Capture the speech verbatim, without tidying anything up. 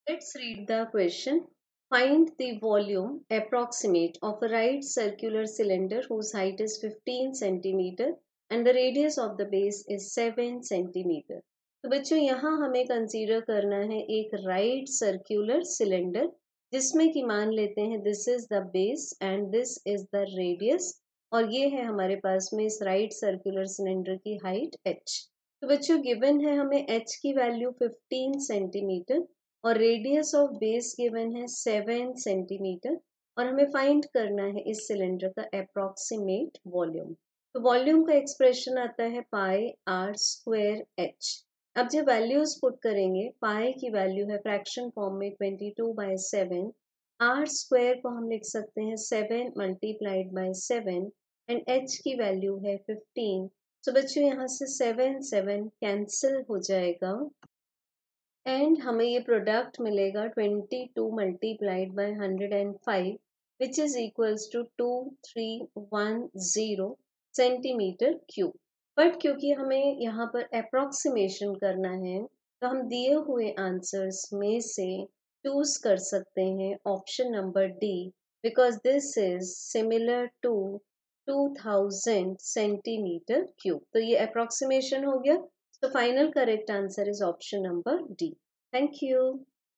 Let's read the question. Find the volume approximate of a right circular cylinder whose height is fifteen centimeter and the radius of the base is seven centimeter. तो बच्चों यहाँ हमें consider करना है एक right circular cylinder जिसमें कि मान लेते हैं this is the base and this is the radius और ये है हमारे पास में इस राइट सर्कुलर सिलेंडर की हाइट h। तो बच्चों गिवन है हमें h की वैल्यू फिफ्टीन सेंटीमीटर और रेडियस ऑफ बेस गिवन है सेवन सेंटीमीटर और हमें फाइंड करना है इस सिलेंडर का अप्रोक्सीमेट वॉल्यूम। तो वॉल्यूम का एक्सप्रेशन आता है पाई आर स्क्वायर एच। अब जब वैल्यूज पुट करेंगे पाई की वैल्यू है फ्रैक्शन फॉर्म में twenty two by seven, R square को हम लिख सकते हैं seven multiplied by seven and H की वैल्यू है फिफ्टीन। तो बच्चों यहाँ से सेवन सेवन कैंसिल हो जाएगा एंड हमें ये प्रोडक्ट मिलेगा twenty two multiplied by hundred and five which is equals to two three one zero centimetre cube. But क्योंकि हमें यहाँ पर अप्रोक्सीमेशन करना है तो हम दिए हुए आंसर्स में से चूज कर सकते हैं option number D because this is similar to two thousand centimetre cube. तो ये अप्रोक्सीमेशन हो गया। So final correct answer is option number D. Thank you.